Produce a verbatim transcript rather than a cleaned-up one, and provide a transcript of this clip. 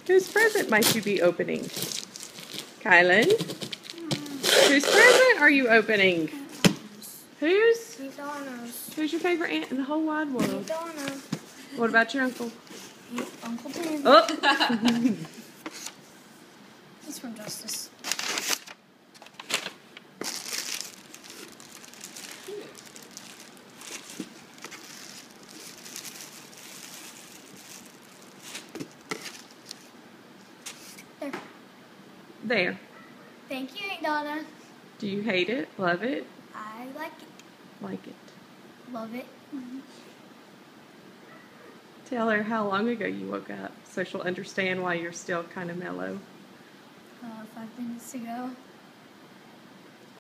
Whose present might you be opening? Kylan? Whose present are you opening? Whose? Donna's. Who's your favorite aunt in the whole wide world? Donna. What about your uncle? Uncle Tim. Oh! He's from Justice. There. There. Thank you, Aunt Donna. Do you hate it? Love it? I like it. Like it. Love it. Mm-hmm. Tell her how long ago you woke up so she'll understand why you're still kind of mellow. Uh, five minutes ago.